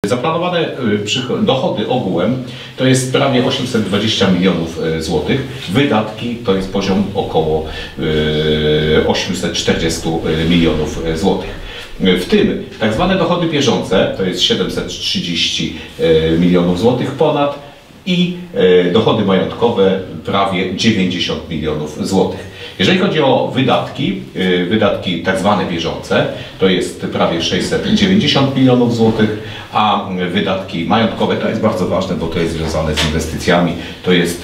Zaplanowane dochody ogółem to jest prawie 820 milionów złotych. Wydatki to jest poziom około 840 milionów złotych. W tym tak zwane dochody bieżące to jest 730 milionów złotych ponad i dochody majątkowe prawie 90 milionów złotych. Jeżeli chodzi o wydatki tak zwane bieżące, to jest prawie 690 milionów złotych, a wydatki majątkowe to jest bardzo ważne, bo to jest związane z inwestycjami, to jest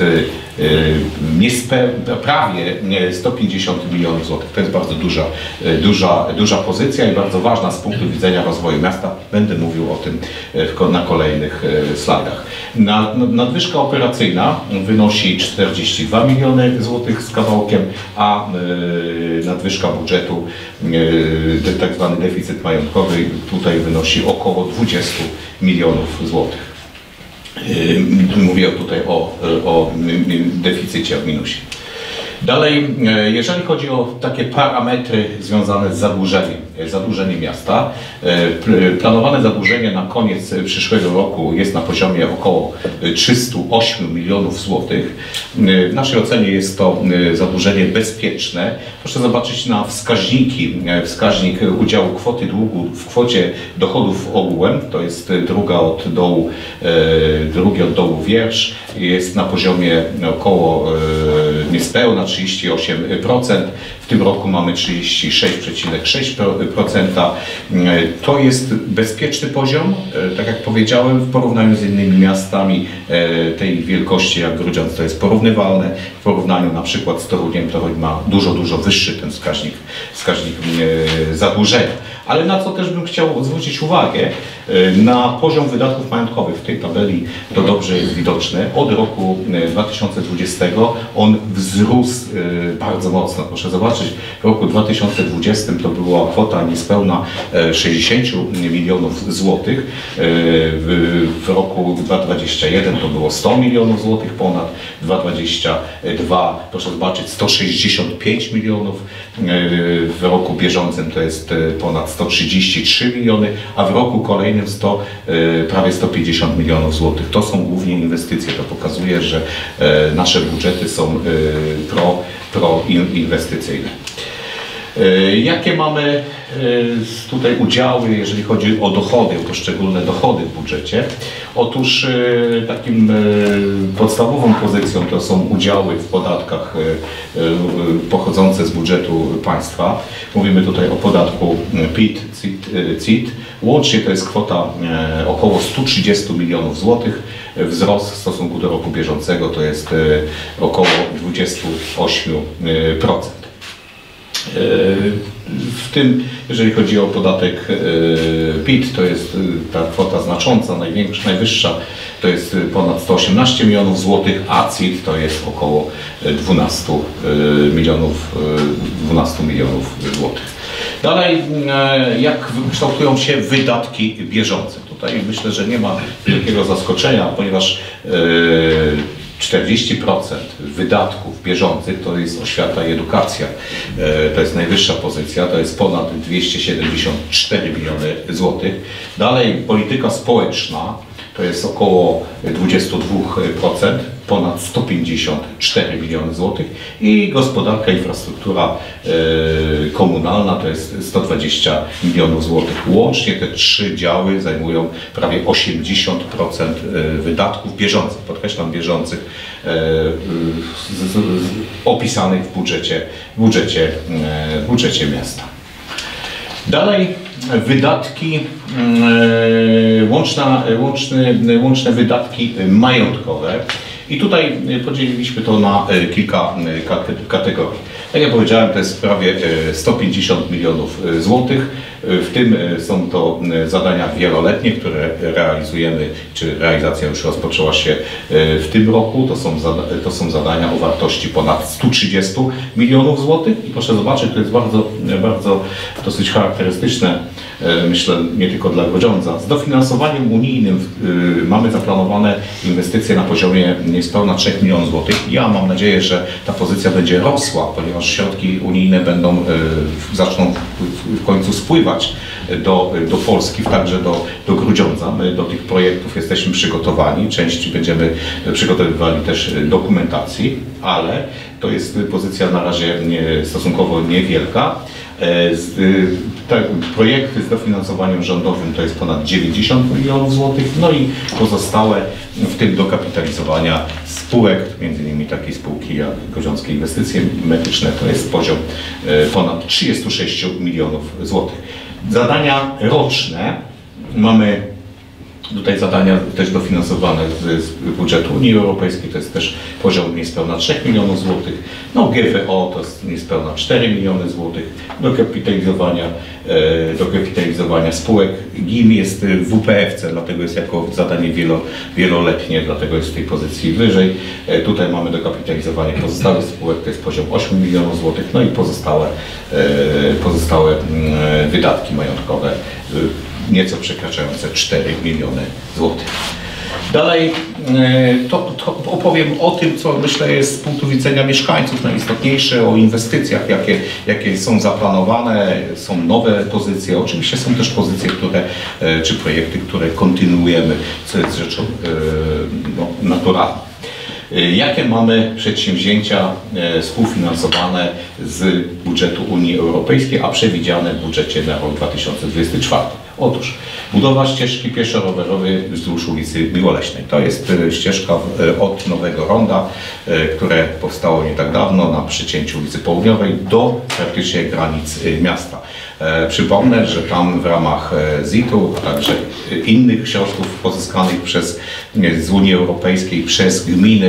prawie 150 milionów złotych. To jest bardzo duża pozycja i bardzo ważna z punktu widzenia rozwoju miasta. Będę mówił o tym na kolejnych slajdach. Nadwyżka operacyjna wynosi 42 miliony złotych z kawałkiem, a nadwyżka budżetu, tak zwany deficyt majątkowy, tutaj wynosi około 20 milionów złotych. Mówię tutaj o deficycie, o minusie. Dalej, jeżeli chodzi o takie parametry związane z zadłużeniem miasta, planowane zadłużenie na koniec przyszłego roku jest na poziomie około 308 milionów złotych. W naszej ocenie jest to zadłużenie bezpieczne. Proszę zobaczyć na wskaźniki. Wskaźnik udziału kwoty długu w kwocie dochodów ogółem, to jest drugi od dołu wiersz, jest na poziomie około niespełna 38%. W tym roku mamy 36,6%. To jest bezpieczny poziom, tak jak powiedziałem, w porównaniu z innymi miastami tej wielkości jak Grudziądz to jest porównywalne. W porównaniu na przykład z Toruniem, Toruń ma dużo wyższy ten wskaźnik zadłużenia. Ale na co też bym chciał zwrócić uwagę, na poziom wydatków majątkowych w tej tabeli to dobrze jest widoczne. Od roku 2020 on wzrósł bardzo mocno. Proszę zobaczyć, w roku 2020 to była kwota niespełna 60 milionów złotych. W roku 2021 to było 100 milionów złotych ponad, 2022 proszę zobaczyć 165 milionów, w roku bieżącym to jest ponad 133 miliony, a w roku kolejnym prawie 150 milionów złotych. To są głównie inwestycje. To pokazuje, że nasze budżety są proinwestycyjne. Jakie mamy tutaj udziały, jeżeli chodzi o dochody, o poszczególne dochody w budżecie? Otóż takim podstawową pozycją to są udziały w podatkach pochodzące z budżetu państwa. Mówimy tutaj o podatku PIT, CIT. Łącznie to jest kwota około 130 milionów złotych. Wzrost w stosunku do roku bieżącego to jest około 28%. W tym, jeżeli chodzi o podatek PIT, to jest ta kwota znacząca, najwyższa, to jest ponad 118 milionów złotych, a CIT to jest około 12 milionów złotych. Dalej, jak kształtują się wydatki bieżące? Tutaj myślę, że nie ma wielkiego zaskoczenia, ponieważ 40% wydatków bieżących to jest oświata i edukacja. To jest najwyższa pozycja, to jest ponad 274 miliony złotych. Dalej polityka społeczna to jest około 22%, ponad 154 miliony złotych i gospodarka, infrastruktura komunalna to jest 120 milionów złotych. Łącznie te trzy działy zajmują prawie 80% wydatków bieżących, podkreślam bieżących, opisanych w budżecie miasta. Dalej wydatki, łączne wydatki majątkowe. I tutaj podzieliliśmy to na kilka kategorii. Tak jak powiedziałem, to jest prawie 150 milionów złotych. W tym są to zadania wieloletnie, które realizujemy, czy realizacja już rozpoczęła się w tym roku. To są zadania o wartości ponad 130 milionów złotych. I proszę zobaczyć, to jest bardzo dosyć charakterystyczne, myślę, nie tylko dla Grudziądza. Z dofinansowaniem unijnym mamy zaplanowane inwestycje na poziomie niespełna 3 milionów złotych. Ja mam nadzieję, że ta pozycja będzie rosła, ponieważ środki unijne zaczną w końcu spływać do Polski, także do Grudziądza. My do tych projektów jesteśmy przygotowani, części będziemy przygotowywali też dokumentacji, ale to jest pozycja na razie stosunkowo niewielka. Projekty z dofinansowaniem rządowym to jest ponad 90 milionów złotych, no i pozostałe, w tym dokapitalizowania spółek, między innymi takiej spółki jak Grudziąckie Inwestycje Medyczne, to jest poziom ponad 36 milionów złotych. Zadania roczne mamy tutaj zadania też dofinansowane z budżetu Unii Europejskiej, to jest też poziom niespełna 3 milionów złotych. No GWO to jest niespełna 4 miliony złotych. Dokapitalizowania spółek. GIM jest w WPFC, dlatego jest jako zadanie wieloletnie, dlatego jest w tej pozycji wyżej. Tutaj mamy dokapitalizowanie pozostałych spółek, to jest poziom 8 milionów złotych, no i pozostałe wydatki majątkowe nieco przekraczające 4 miliony złotych. Dalej to opowiem o tym, co myślę jest z punktu widzenia mieszkańców najistotniejsze, o inwestycjach, jakie są zaplanowane, są nowe pozycje. Oczywiście są też pozycje, czy projekty, które kontynuujemy, co jest rzeczą naturalną. Jakie mamy przedsięwzięcia współfinansowane z budżetu Unii Europejskiej, a przewidziane w budżecie na rok 2024? Otóż budowa ścieżki pieszo-rowerowej wzdłuż ulicy Miłoleśnej. To jest ścieżka od Nowego Ronda, które powstało nie tak dawno na przecięciu ulicy Południowej do praktycznie granic miasta. Przypomnę, że tam w ramach ZIT-u, a także innych środków pozyskanych z Unii Europejskiej przez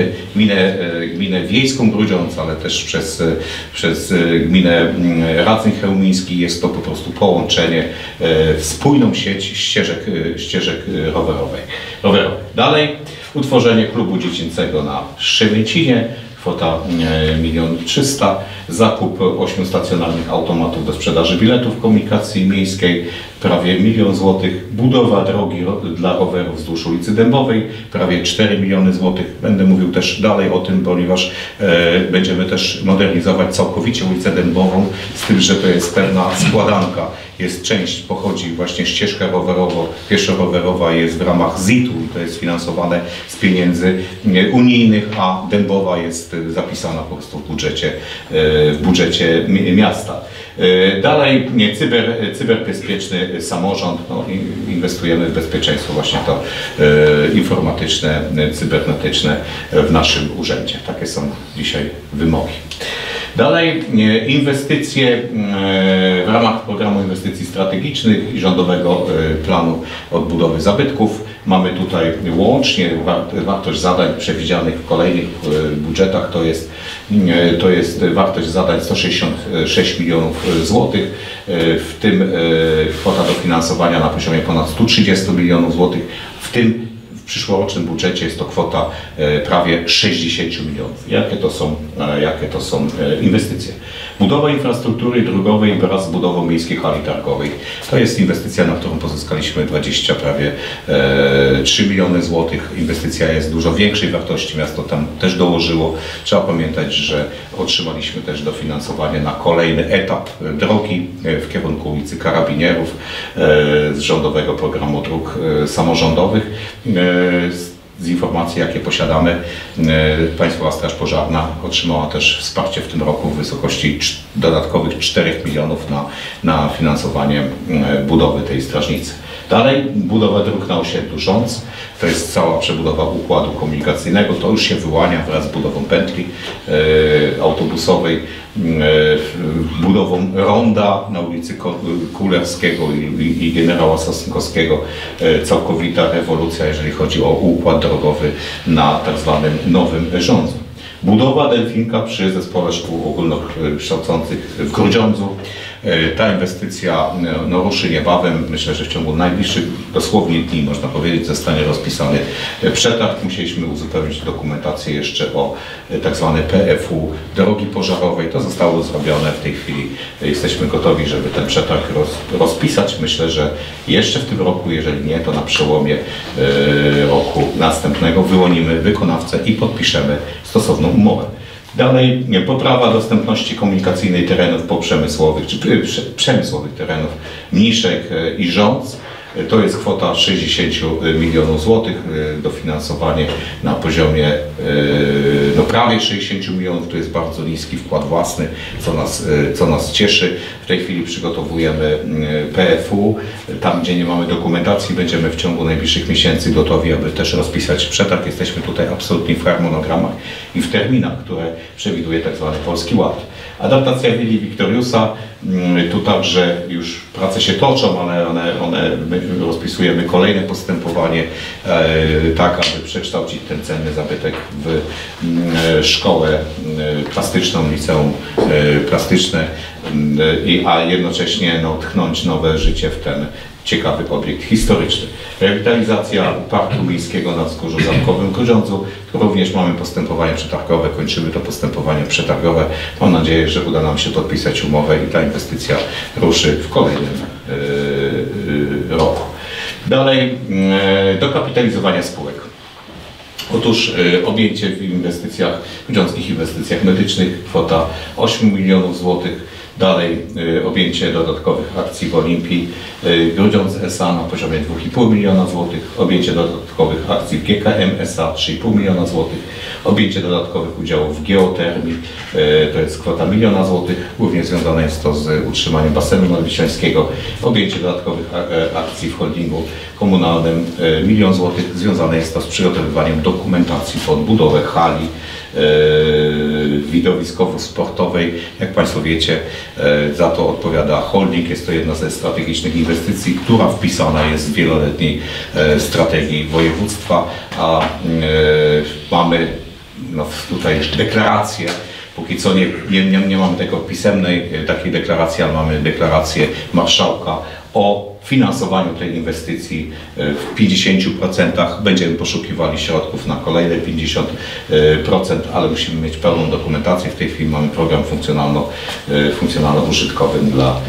gminę wiejską Grudziądz, ale też przez gminę Radzeń Chełmiński jest to po prostu połączenie w spójną sieć ścieżek rowerowych. Dalej utworzenie klubu dziecięcego na Szczemięcinie, kwota 1 300 000, zakup 8 stacjonarnych automatów do sprzedaży biletów komunikacji miejskiej, prawie 1 000 000 złotych, budowa drogi dla rowerów wzdłuż ulicy Dębowej, prawie 4 miliony złotych. Będę mówił też dalej o tym, ponieważ będziemy też modernizować całkowicie ulicę Dębową, z tym, że to jest pewna składanka. Jest część, pochodzi właśnie ścieżka pieszo-rowerowa jest w ramach ZIT-u i to jest finansowane z pieniędzy unijnych, a Dębowa jest zapisana po prostu w budżecie miasta. Dalej cyberbezpieczny samorząd, no, inwestujemy w bezpieczeństwo właśnie to informatyczne, cybernetyczne w naszym urzędzie. Takie są dzisiaj wymogi. Dalej inwestycje w ramach programu inwestycji strategicznych i rządowego planu odbudowy zabytków. Mamy tutaj łącznie wartość zadań przewidzianych w kolejnych budżetach, to jest wartość zadań 166 milionów złotych, w tym kwota dofinansowania na poziomie ponad 130 milionów złotych, w tym w przyszłorocznym budżecie jest to kwota prawie 60 milionów. Jakie to są inwestycje? Budowa infrastruktury drogowej wraz z budową miejskiej hali targowej. To jest inwestycja, na którą pozyskaliśmy prawie 3 miliony złotych. Inwestycja jest dużo większej wartości, miasto tam też dołożyło. Trzeba pamiętać, że otrzymaliśmy też dofinansowanie na kolejny etap drogi w kierunku ulicy Karabinierów z rządowego programu dróg samorządowych. Z informacji, jakie posiadamy, Państwowa Straż Pożarna otrzymała też wsparcie w tym roku w wysokości dodatkowych 4 milionów na finansowanie budowy tej strażnicy. Dalej budowa dróg na osiedlu Rządz, to jest cała przebudowa układu komunikacyjnego, to już się wyłania wraz z budową pętli autobusowej, budową ronda na ulicy Kulerskiego i Generała Sosnkowskiego, całkowita rewolucja, jeżeli chodzi o układ drogowy na tak zwanym Nowym Rządzu. Budowa delfinka przy Zespole Szkół Ogólnokształcących w Grudziądzu. Ta inwestycja ruszy niebawem. Myślę, że w ciągu najbliższych dosłownie dni, można powiedzieć, zostanie rozpisany przetarg. Musieliśmy uzupełnić dokumentację jeszcze o tak zwane PFU drogi pożarowej. To zostało zrobione. W tej chwili jesteśmy gotowi, żeby ten przetarg rozpisać. Myślę, że jeszcze w tym roku, jeżeli nie, to na przełomie roku następnego wyłonimy wykonawcę i podpiszemy stosowną umowę. Dalej poprawa dostępności komunikacyjnej terenów poprzemysłowych, czy przemysłowych terenów Mniszek i Rządz. To jest kwota 60 milionów złotych, dofinansowanie na poziomie prawie 60 milionów, to jest bardzo niski wkład własny, co nas cieszy. W tej chwili przygotowujemy PFU, tam gdzie nie mamy dokumentacji będziemy w ciągu najbliższych miesięcy gotowi, aby też rozpisać przetarg. Jesteśmy tutaj absolutnie w harmonogramach i w terminach, które przewiduje tak zwany Polski Ład. Adaptacja willi Wiktoriusa, tu także już prace się toczą, ale my rozpisujemy kolejne postępowanie, tak aby przekształcić ten cenny zabytek w szkołę plastyczną, liceum plastyczne, a jednocześnie tchnąć nowe życie w ten ciekawy obiekt historyczny. Rewitalizacja Parku Miejskiego na Wzgórzu Zamkowym w Grudziądzu. Tu również mamy postępowanie przetargowe, kończymy to postępowanie przetargowe. Mam nadzieję, że uda nam się podpisać umowę i ta inwestycja ruszy w kolejnym roku. Dalej, dokapitalizowanie spółek. Otóż objęcie w inwestycjach, w grudziąckich inwestycjach medycznych, kwota 8 milionów złotych. Dalej objęcie dodatkowych akcji w Olimpii Grudziądz S.A. na poziomie 2,5 miliona złotych, objęcie dodatkowych akcji w GKM S.A. 3,5 miliona złotych, objęcie dodatkowych udziałów w geotermii, to jest kwota 1 miliona złotych, głównie związane jest to z utrzymaniem basenu nadwiślańskiego, objęcie dodatkowych akcji w holdingu komunalnym 1 milion złotych, związane jest to z przygotowywaniem dokumentacji pod budowę hali widowiskowo-sportowej. Jak Państwo wiecie, za to odpowiada holding. Jest to jedna ze strategicznych inwestycji, która wpisana jest w wieloletniej strategii województwa, a mamy tutaj deklarację. Póki co nie mamy tego pisemnej takiej deklaracji, ale mamy deklarację marszałka o finansowaniu tej inwestycji w 50%. Będziemy poszukiwali środków na kolejne 50%, ale musimy mieć pełną dokumentację. W tej chwili mamy program funkcjonalno-użytkowy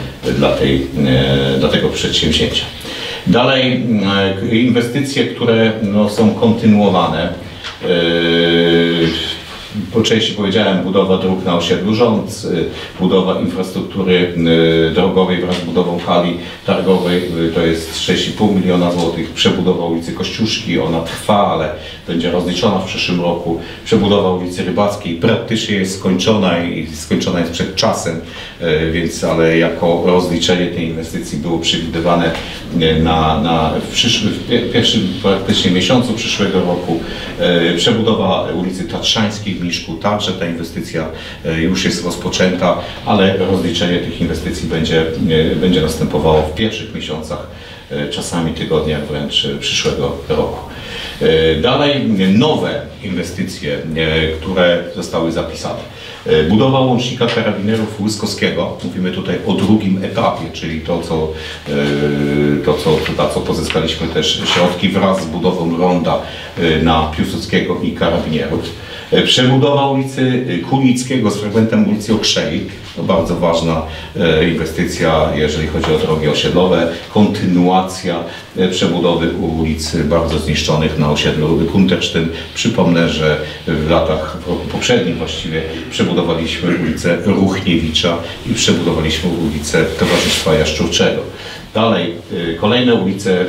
dla tego przedsięwzięcia. Dalej inwestycje, które są kontynuowane. Po części powiedziałem, budowa dróg na osiedlu Rządz, budowa infrastruktury drogowej wraz z budową hali targowej, to jest 6,5 miliona złotych, przebudowa ulicy Kościuszki, ona trwa, ale będzie rozliczona w przyszłym roku, przebudowa ulicy Rybackiej praktycznie jest skończona i skończona jest przed czasem, ale jako rozliczenie tej inwestycji było przewidywane w pierwszym praktycznie miesiącu przyszłego roku, przebudowa ulicy Tatrzańskiej w Miszku, także ta inwestycja już jest rozpoczęta, ale rozliczenie tych inwestycji będzie następowało w pierwszych miesiącach, czasami tygodniach wręcz przyszłego roku. Dalej nowe inwestycje, które zostały zapisane. Budowa łącznika karabinerów Łyskowskiego. Mówimy tutaj o drugim etapie, czyli to co pozyskaliśmy też środki wraz z budową ronda na Piłsudskiego i karabinierów. Przebudowa ulicy Kunickiego z fragmentem ulicy Okrzei. To bardzo ważna inwestycja, jeżeli chodzi o drogi osiedlowe. Kontynuacja przebudowy ulic bardzo zniszczonych na osiedlu Kuntersztyn. Przypomnę, że w roku poprzednim właściwie przebudowaliśmy ulicę Ruchniewicza i przebudowaliśmy ulicę Towarzystwa Jaszczurczego. Dalej, kolejne ulice,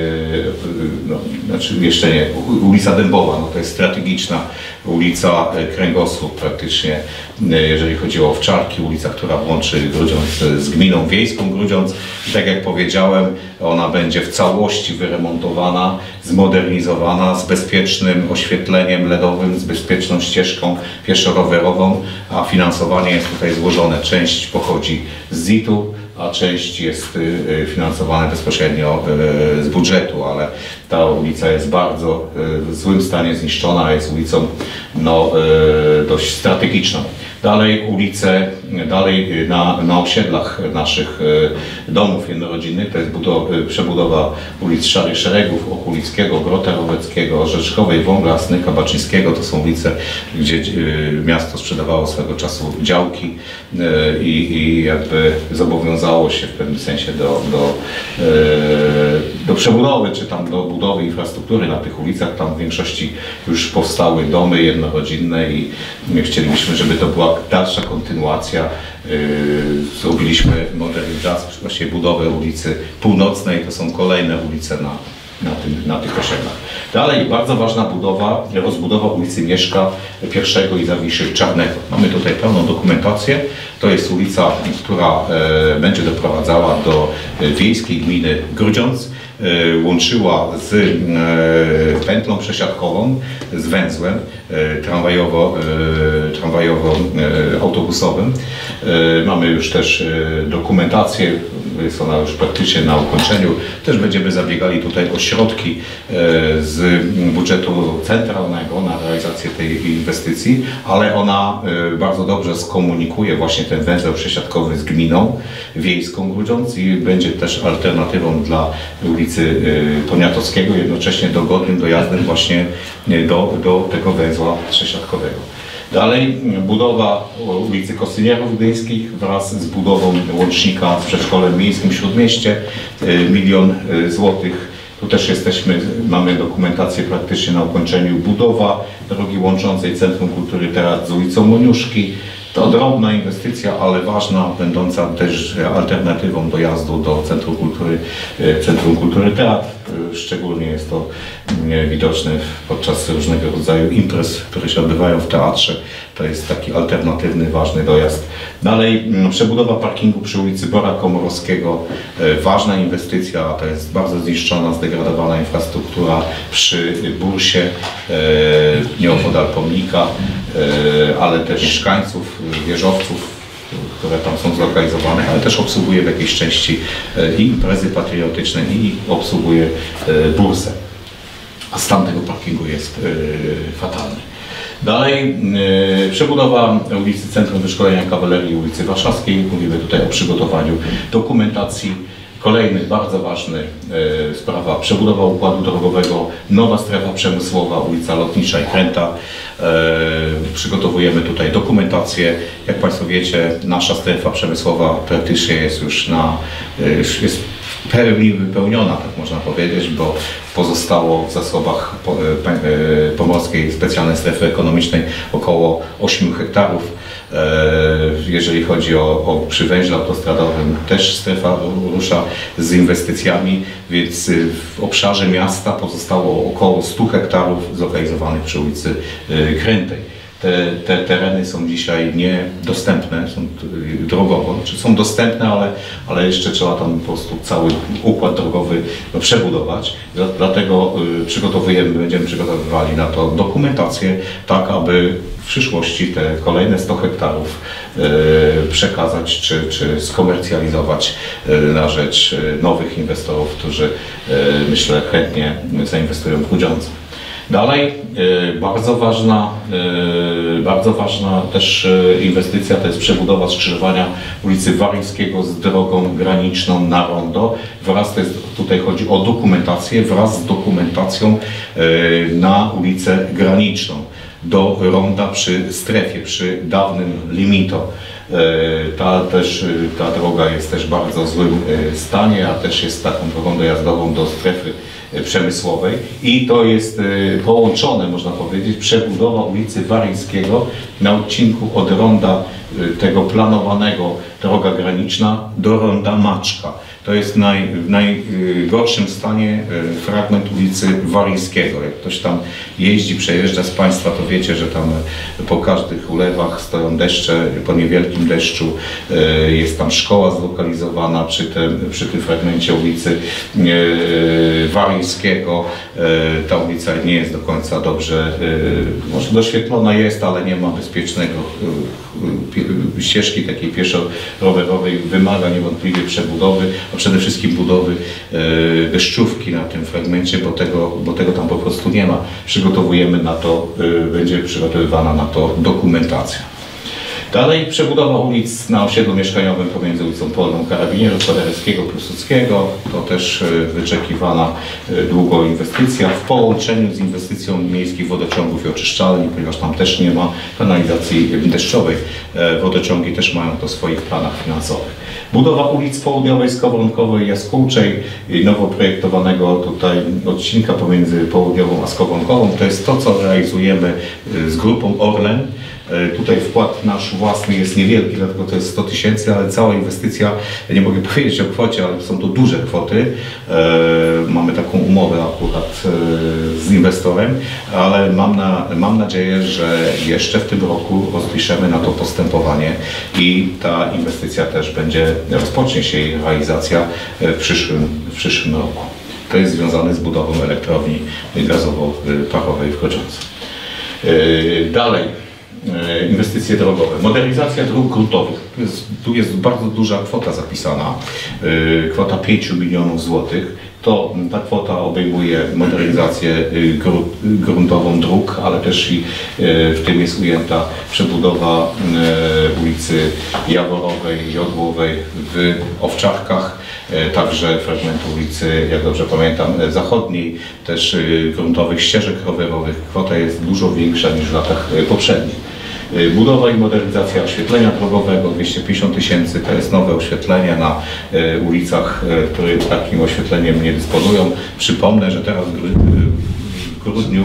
jeszcze nie, ulica Dębowa, to jest strategiczna ulica kręgosłup praktycznie, jeżeli chodzi o Owczarki, ulica, która łączy Grudziądz z gminą wiejską Grudziądz. I tak jak powiedziałem, ona będzie w całości wyremontowana, zmodernizowana, z bezpiecznym oświetleniem LEDowym, z bezpieczną ścieżką pieszo-rowerową, a finansowanie jest tutaj złożone. Część pochodzi z ZIT-u, a część jest finansowana bezpośrednio z budżetu, ale ta ulica jest bardzo w złym stanie zniszczona, jest ulicą dość strategiczną. Dalej ulice, na osiedlach naszych domów jednorodzinnych, to jest przebudowa ulic Szarych Szeregów, Okulickiego, Grota Roweckiego, Rzeczkowej, Wągla, Snyka, Baczyńskiego. To są ulice, gdzie miasto sprzedawało swego czasu działki i jakby zobowiązało się w pewnym sensie do do przebudowy, czy tam do budowy infrastruktury na tych ulicach. Tam w większości już powstały domy jednorodzinne i my chcielibyśmy, żeby to była dalsza kontynuacja. Zrobiliśmy modernizację, właściwie budowę ulicy Północnej, to są kolejne ulice na tych osiedlach. Dalej bardzo ważna rozbudowa ulicy Mieszka I i Zawiszy Czarnego. Mamy tutaj pełną dokumentację. To jest ulica, która będzie doprowadzała do wiejskiej gminy Grudziądz, łączyła z pętlą przesiadkową, z węzłem tramwajowo-autobusowym. Mamy już też dokumentację, jest ona już praktycznie na ukończeniu. Też będziemy zabiegali tutaj o środki z budżetu centralnego na realizację tej inwestycji, ale ona bardzo dobrze skomunikuje właśnie ten węzeł przesiadkowy z gminą wiejską Grudziądz i będzie też alternatywą dla ulicy Poniatowskiego, jednocześnie dogodnym dojazdem właśnie do tego węzła przesiadkowego. Dalej budowa ulicy Kostynierów Gdyńskich wraz z budową łącznika z przedszkolem miejskim w Śródmieście, 1 000 000 złotych. Tu też mamy dokumentację praktycznie na ukończeniu. Budowa drogi łączącej Centrum Kultury Teatr z ulicą Moniuszki. To drobna inwestycja, ale ważna, będąca też alternatywą dojazdu do Centrum Kultury Teatr. Szczególnie jest to widoczne podczas różnego rodzaju imprez, które się odbywają w teatrze. To jest taki alternatywny, ważny dojazd. Dalej przebudowa parkingu przy ulicy Bora Komorowskiego. Ważna inwestycja, to jest bardzo zniszczona, zdegradowana infrastruktura przy bursie, nieopodal pomnika, ale też mieszkańców, wieżowców, które tam są zlokalizowane, ale też obsługuje w jakiejś części i imprezy patriotyczne i obsługuje bursę. A stan tego parkingu jest fatalny. Dalej przebudowa ulicy Centrum Wyszkolenia Kawalerii, ulicy Warszawskiej. Mówimy tutaj o przygotowaniu dokumentacji. Kolejny bardzo ważny sprawa, przebudowa układu drogowego, nowa strefa przemysłowa, ulica Lotnicza i Kręta. Przygotowujemy tutaj dokumentację. Jak Państwo wiecie, nasza strefa przemysłowa praktycznie jest już jest w pełni wypełniona, tak można powiedzieć, bo pozostało w zasobach Pomorskiej Specjalnej Strefy Ekonomicznej około 8 hektarów. Jeżeli chodzi o przy węźle autostradowym, też strefa rusza z inwestycjami, więc w obszarze miasta pozostało około 100 hektarów zlokalizowanych przy ulicy Krętej. Te tereny są dzisiaj niedostępne, są drogowo, czy są dostępne, ale jeszcze trzeba tam po prostu cały układ drogowy przebudować. Dlatego będziemy przygotowywali na to dokumentację, tak aby w przyszłości te kolejne 100 hektarów przekazać czy skomercjalizować na rzecz nowych inwestorów, którzy myślę chętnie zainwestują w Grudziądzu. Dalej, bardzo ważna też inwestycja to jest przebudowa skrzyżowania ulicy Waryńskiego z drogą graniczną na rondo. Tutaj chodzi o dokumentację wraz z dokumentacją na ulicę graniczną do ronda przy strefie, przy dawnym Limito. Ta droga jest też w bardzo złym stanie, a też jest taką drogą dojazdową do strefy przemysłowej i to jest połączone, można powiedzieć, przebudowa ulicy Waryńskiego na odcinku od ronda tego planowanego droga graniczna do ronda Maczka. To jest w najgorszym stanie fragment ulicy Waryńskiego. Jak ktoś tam jeździ, przejeżdża z Państwa, to wiecie, że tam po każdych ulewach stoją deszcze, po niewielkim deszczu jest tam szkoła zlokalizowana przy tym fragmencie ulicy Waryńskiego. Ta ulica nie jest do końca dobrze, może doświetlona jest, ale nie ma bezpiecznego ścieżki takiej pieszo-rowerowej, wymaga niewątpliwie przebudowy, a przede wszystkim budowy deszczówki na tym fragmencie, bo tego tam po prostu nie ma. Przygotowujemy na to, będzie przygotowywana na to dokumentacja. Dalej przebudowa ulic na osiedlu mieszkaniowym pomiędzy ulicą Polną Karabinierów, Paderewskiego, Piłsudskiego. To też wyczekiwana długo inwestycja w połączeniu z inwestycją miejskich wodociągów i oczyszczalni, ponieważ tam też nie ma kanalizacji deszczowej. Wodociągi też mają to w swoich planach finansowych. Budowa ulic Południowej, Skowronkowej, Jaskółczej i nowo projektowanego tutaj odcinka pomiędzy Południową a Skowronkową. To jest to, co realizujemy z grupą Orlen. Tutaj wkład nasz własny jest niewielki, dlatego to jest 100 000, ale cała inwestycja, nie mogę powiedzieć o kwocie, ale są to duże kwoty. Mamy taką umowę akurat z inwestorem, ale mam nadzieję, że jeszcze w tym roku rozpiszemy na to postępowanie i ta inwestycja też rozpocznie się jej realizacja w przyszłym roku. To jest związane z budową elektrowni gazowo-parowej w Grudziądzu. Dalej. Inwestycje drogowe, modernizacja dróg gruntowych. Tu jest bardzo duża kwota zapisana, kwota 5 milionów złotych. Ta kwota obejmuje modernizację gruntową dróg, ale też i w tym jest ujęta przebudowa ulicy Jaworowej, Jodłowej w Owczarkach, także fragmentu ulicy, jak dobrze pamiętam, Zachodniej, też gruntowych ścieżek rowerowych. Kwota jest dużo większa niż w latach poprzednich. Budowa i modernizacja oświetlenia drogowego 250 000, to jest nowe oświetlenie na ulicach, które takim oświetleniem nie dysponują. Przypomnę, że teraz w grudniu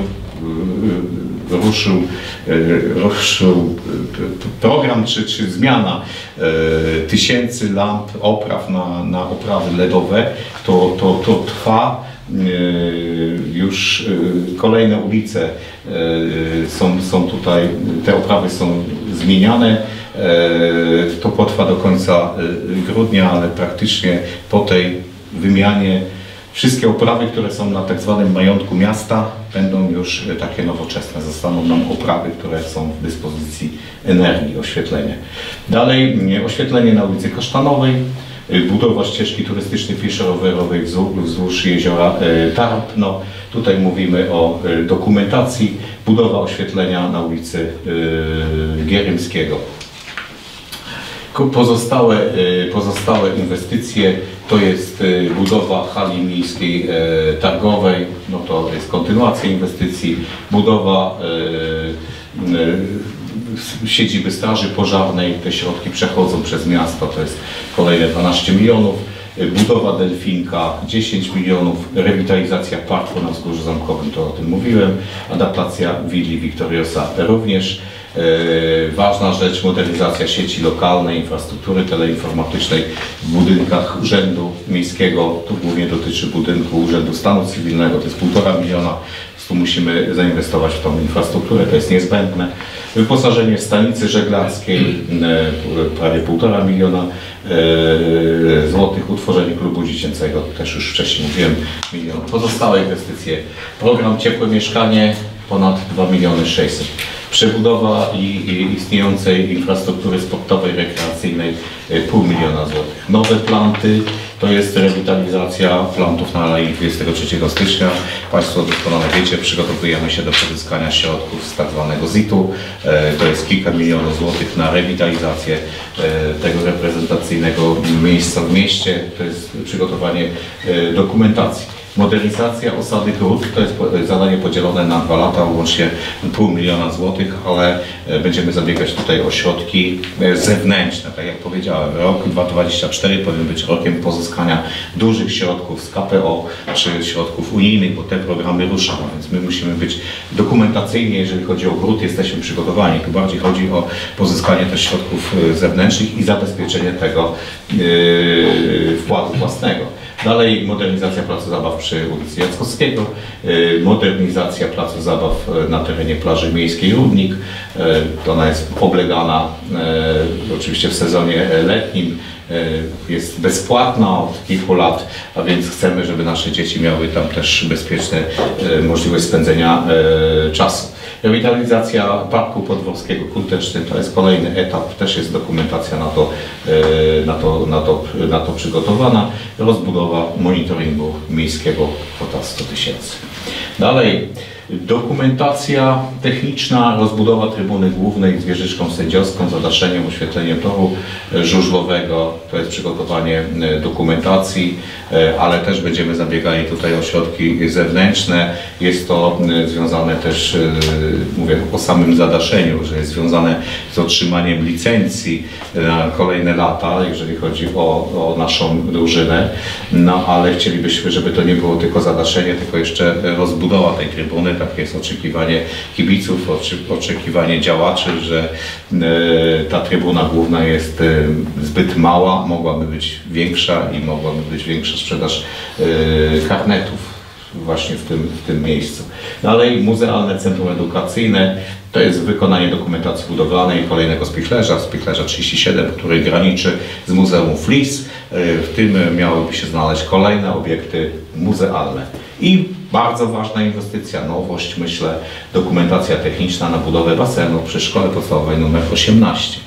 ruszył program czy zmiana tysięcy lamp, opraw na oprawy LEDowe. To trwa. Już kolejne ulice są tutaj, te oprawy są zmieniane. To potrwa do końca grudnia, ale praktycznie po tej wymianie wszystkie oprawy, które są na tak zwanym majątku miasta, będą już takie nowoczesne. Zostaną nam oprawy, które są w dyspozycji energii, oświetlenie. Dalej oświetlenie na ulicy Kasztanowej. Budowa ścieżki turystycznej pieszo-rowerowej wzdłuż jeziora Tarpno. Tutaj mówimy o dokumentacji. Budowa oświetlenia na ulicy Gierymskiego. Pozostałe inwestycje to jest budowa hali miejskiej targowej, no to jest kontynuacja inwestycji, budowa siedziby straży pożarnej, te środki przechodzą przez miasto, to jest kolejne 12 milionów, budowa delfinka 10 milionów, rewitalizacja parku na Wzgórzu Zamkowym, to o tym mówiłem, adaptacja willi Victoriosa również. Ważna rzecz, modernizacja sieci lokalnej, infrastruktury teleinformatycznej w budynkach Urzędu Miejskiego. Tu głównie dotyczy budynku Urzędu Stanu Cywilnego, to jest 1,5 miliona. Tu musimy zainwestować w tą infrastrukturę, to jest niezbędne. Wyposażenie w stanicy żeglarskiej, prawie 1,5 miliona złotych, utworzenie klubu dziecięcego, też już wcześniej mówiłem, 1 milion. Pozostałe inwestycje, program Ciepłe Mieszkanie, ponad 2,6 mln. Przebudowa i istniejącej infrastruktury sportowej, rekreacyjnej 0,5 miliona złotych. Nowe planty, to jest rewitalizacja plantów na Alei 23 stycznia. Państwo doskonale wiecie, przygotowujemy się do pozyskania środków z tak zwanego ZIT-u. To jest kilka milionów złotych na rewitalizację tego reprezentacyjnego miejsca w mieście. To jest przygotowanie dokumentacji. Modernizacja osady Grud, to jest zadanie podzielone na 2 lata, łącznie 0,5 miliona złotych, ale będziemy zabiegać tutaj o środki zewnętrzne. Tak jak powiedziałem, rok 2024 powinien być rokiem pozyskania dużych środków z KPO czy środków unijnych, bo te programy ruszają, więc my musimy być dokumentacyjnie, jeżeli chodzi o Grud, jesteśmy przygotowani. Tu bardziej chodzi o pozyskanie też środków zewnętrznych i zabezpieczenie tego wkładu własnego. Dalej modernizacja placu zabaw przy ulicy Jackowskiego, modernizacja placu zabaw na terenie plaży miejskiej Rudnik. Ona jest oblegana oczywiście w sezonie letnim, jest bezpłatna od kilku lat, a więc chcemy, żeby nasze dzieci miały tam też bezpieczne możliwość spędzenia czasu. Rewitalizacja Parku Podwórskiego Kuteczny to jest kolejny etap, też jest dokumentacja na to przygotowana. Rozbudowa monitoringu miejskiego, kwota 100 000. Dalej, Dokumentacja techniczna, rozbudowa trybuny głównej z wieżyczką sędziowską, zadaszeniem, oświetleniem toru żużlowego. To jest przygotowanie dokumentacji, ale też będziemy zabiegali tutaj o środki zewnętrzne. Jest to związane też, mówię o samym zadaszeniu, że jest związane z otrzymaniem licencji na kolejne lata, jeżeli chodzi o naszą drużynę. No ale chcielibyśmy, żeby to nie było tylko zadaszenie, tylko jeszcze rozbudowa tej trybuny. Takie jest oczekiwanie kibiców, oczekiwanie działaczy, że ta trybuna główna jest zbyt mała, mogłaby być większa i mogłaby być większa sprzedaż karnetów właśnie w tym miejscu. Dalej Muzealne Centrum Edukacyjne, to jest wykonanie dokumentacji budowlanej kolejnego spichlerza 37, który graniczy z Muzeum Flis. W tym miałyby się znaleźć kolejne obiekty muzealne. I bardzo ważna inwestycja, nowość, myślę, dokumentacja techniczna na budowę basenu przy Szkole Podstawowej nr 18.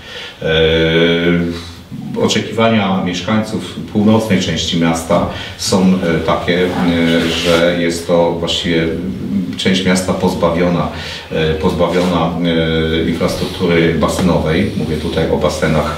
Oczekiwania mieszkańców północnej części miasta są takie, że jest to właściwie część miasta pozbawiona infrastruktury basenowej. Mówię tutaj o basenach,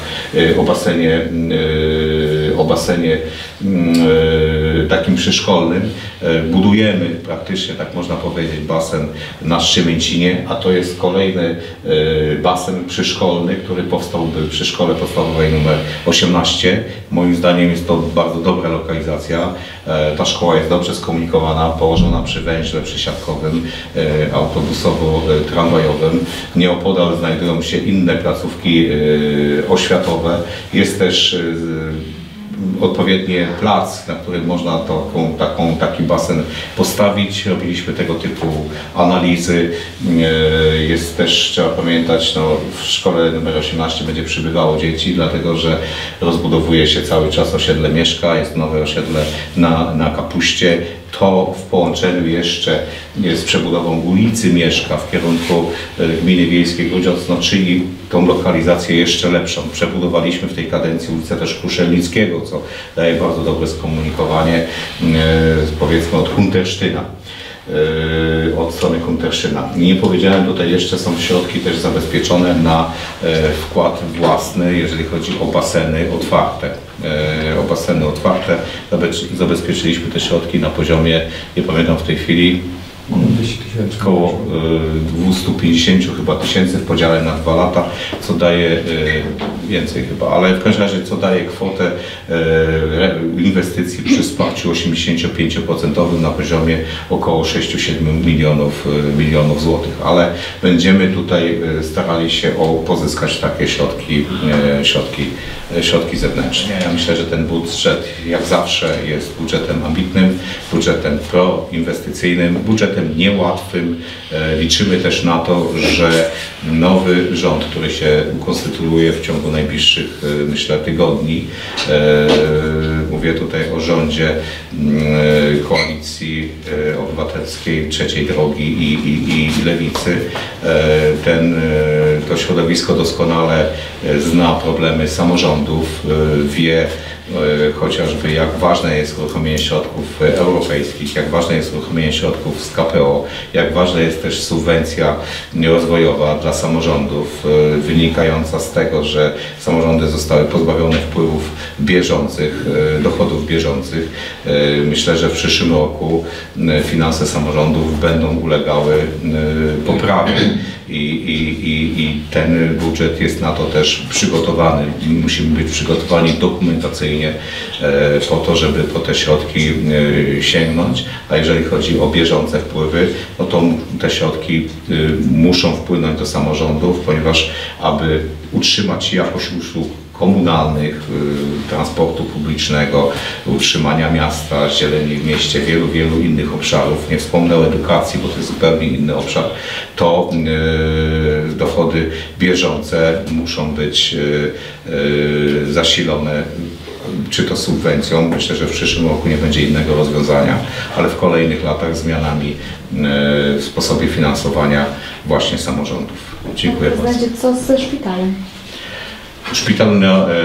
o basenie takim przyszkolnym. Budujemy praktycznie, tak można powiedzieć, basen na Strzemięcinie, a to jest kolejny basen przyszkolny, który powstałby przy Szkole Podstawowej nr 18. Moim zdaniem jest to bardzo dobra lokalizacja. Ta szkoła jest dobrze skomunikowana, położona przy węźle przysiadkowym, autobusowo-tramwajowym. Nieopodal znajdują się inne placówki oświatowe. Jest też odpowiedni plac, na którym można taki basen postawić. Robiliśmy tego typu analizy. Jest też, trzeba pamiętać, no, w szkole nr 18 będzie przybywało dzieci, dlatego że rozbudowuje się cały czas osiedle Mieszka, jest nowe osiedle na Kapuście. To w połączeniu jeszcze z przebudową ulicy Mieszka w kierunku gminy wiejskiej Grudziądz, czyli tą lokalizację jeszcze lepszą. Przebudowaliśmy w tej kadencji ulicę też Kruszelnickiego, co daje bardzo dobre skomunikowanie, powiedzmy od Huntersztyna. Od strony Hunterszyna. Nie powiedziałem, tutaj jeszcze są środki też zabezpieczone na wkład własny, jeżeli chodzi o baseny otwarte. Zabezpieczyliśmy te środki na poziomie, nie pamiętam w tej chwili, około 250 chyba tysięcy w podziale na 2 lata, co daje więcej chyba, ale w każdym razie co daje kwotę inwestycji przy wsparciu 85% na poziomie około 6-7 milionów złotych, ale będziemy tutaj starali się pozyskać takie środki zewnętrzne. Ja myślę, że ten budżet jak zawsze jest budżetem ambitnym, budżetem proinwestycyjnym, budżetem niełatwym. Liczymy też na to, że nowy rząd, który się ukonstytuuje w ciągu najbliższych, myślę, tygodni, mówię tutaj o rządzie Koalicji Obywatelskiej, Trzeciej Drogi i Lewicy. To środowisko doskonale zna problemy samorządów, wie chociażby jak ważne jest uruchomienie środków europejskich, jak ważne jest uruchomienie środków z KPO, jak ważna jest też subwencja rozwojowa dla samorządów, wynikająca z tego, że samorządy zostały pozbawione wpływów bieżących, dochodów bieżących. Myślę, że w przyszłym roku finanse samorządów będą ulegały poprawie. I ten budżet jest na to też przygotowany. Musimy być przygotowani dokumentacyjnie po to, żeby po te środki sięgnąć, a jeżeli chodzi o bieżące wpływy, no to te środki muszą wpłynąć do samorządów, ponieważ aby utrzymać jakość usług komunalnych, transportu publicznego, utrzymania miasta, zieleni w mieście, wielu innych obszarów. Nie wspomnę o edukacji, bo to jest zupełnie inny obszar. To dochody bieżące muszą być zasilone, czy to subwencją. Myślę, że w przyszłym roku nie będzie innego rozwiązania, ale w kolejnych latach zmianami w sposobie finansowania właśnie samorządów. Dziękuję bardzo. Co ze szpitalem? Szpital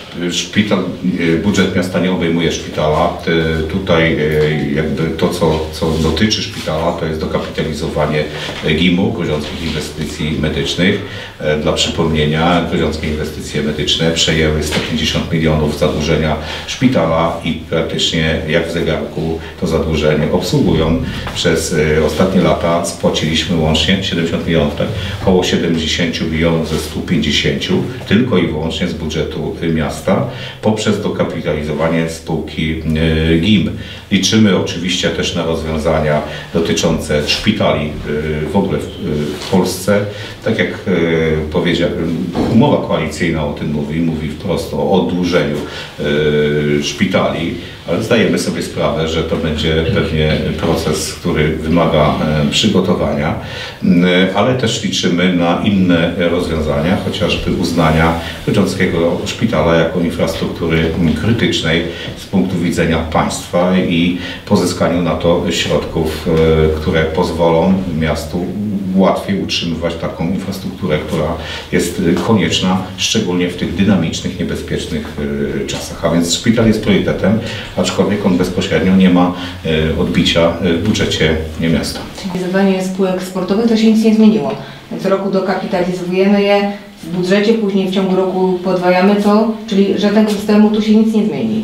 Szpital, budżet miasta nie obejmuje szpitala. Tutaj jakby to, co dotyczy szpitala, to jest dokapitalizowanie GIM-u, Grudziąckich Inwestycji Medycznych. Dla przypomnienia, Grudziąckie Inwestycje Medyczne przejęły 150 milionów zadłużenia szpitala i praktycznie jak w zegarku to zadłużenie obsługują. Przez ostatnie lata spłaciliśmy łącznie 70 milionów, tak? Około 70 milionów ze 150, tylko i wyłącznie z budżetu miasta, poprzez dokapitalizowanie spółki GIM. Liczymy oczywiście też na rozwiązania dotyczące szpitali w ogóle w Polsce. Tak jak powiedziałem, umowa koalicyjna o tym mówi wprost o oddłużeniu szpitali, ale zdajemy sobie sprawę, że to będzie pewnie proces, który wymaga przygotowania, ale też liczymy na inne rozwiązania, chociażby uznania Grudziąckiego Szpitala jako infrastruktury krytycznej z punktu widzenia państwa i pozyskaniu na to środków, które pozwolą miastu łatwiej utrzymywać taką infrastrukturę, która jest konieczna, szczególnie w tych dynamicznych, niebezpiecznych czasach. A więc szpital jest priorytetem, aczkolwiek on bezpośrednio nie ma odbicia w budżecie miasta. Kapitalizowanie spółek sportowych to się nic nie zmieniło. Co roku dokapitalizujemy je w budżecie, później w ciągu roku podwajamy to, czyli żadnego systemu tu się nic nie zmieni.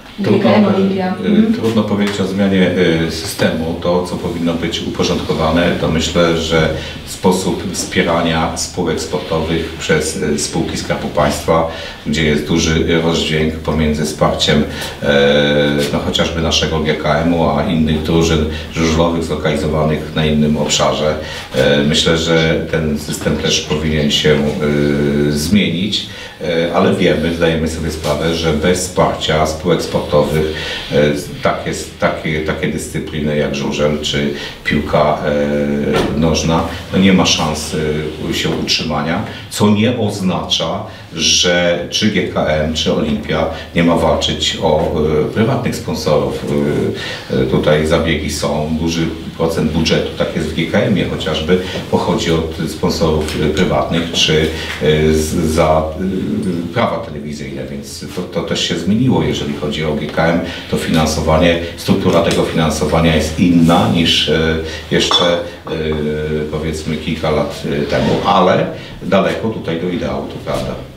Trudno powiedzieć o zmianie systemu. To, co powinno być uporządkowane, to myślę, że sposób wspierania spółek sportowych przez spółki Skarbu Państwa, gdzie jest duży rozdźwięk pomiędzy wsparciem no, chociażby naszego GKM-u, a innych drużyn żużlowych zlokalizowanych na innym obszarze. Myślę, że ten system też powinien się zmienić, ale wiemy, zdajemy sobie sprawę, że bez wsparcia spółek sportowych takie dyscypliny jak żużel czy piłka nożna no nie ma szans się utrzymania, co nie oznacza, że czy GKM, czy Olimpia nie ma walczyć o prywatnych sponsorów. Tutaj zabiegi są, duży procent budżetu, tak jest w GKM-ie chociażby, pochodzi od sponsorów prywatnych, czy za prawa telewizyjne, więc to też się zmieniło, jeżeli chodzi o GKM, to finansowanie, struktura tego finansowania jest inna niż jeszcze powiedzmy kilka lat temu, ale daleko tutaj do ideału, to prawda.